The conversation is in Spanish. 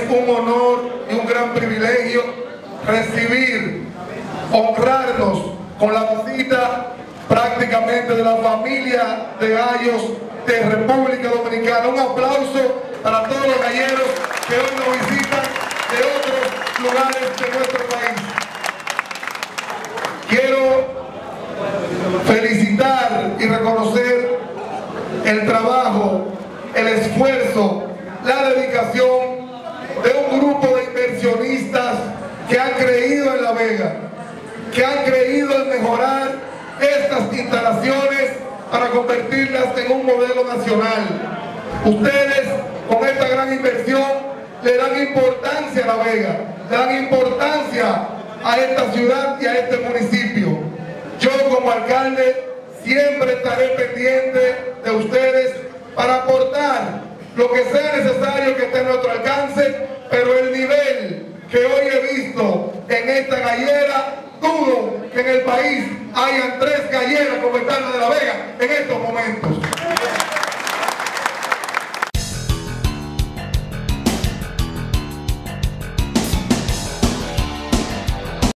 un honor y un gran privilegio recibir, honrarnos con la visita prácticamente de la familia de gallos de República Dominicana. Un aplauso para todos los galleros que hoy nos visitan de otros lugares de nuestro país. Quiero felicitar y reconocer el trabajo, el esfuerzo, la dedicación de un grupo de inversionistas que han creído en La Vega, que han creído en mejorar estas instalaciones para convertirlas en un modelo nacional. Ustedes, con esta gran inversión, le dan importancia a La Vega, le dan importancia a esta ciudad y a este municipio. Yo, como alcalde, siempre estaré pendiente de ustedes para aportar lo que sea necesario que esté a nuestro alcance, pero el nivel que hoy he visto en esta gallera, dudo que en el país hayan 3 galleras como están las de La Vega en estos momentos.